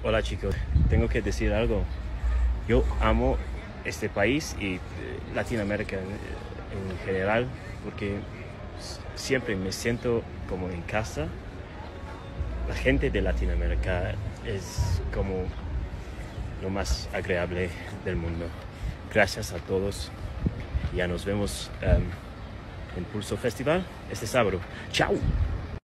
Hola chicos, tengo que decir algo. Yo amo este país y Latinoamérica en general porque siempre me siento como en casa. La gente de Latinoamérica es como lo más agradable del mundo. Gracias a todos. Ya nos vemos en Pulso Festival este sábado. ¡Chao!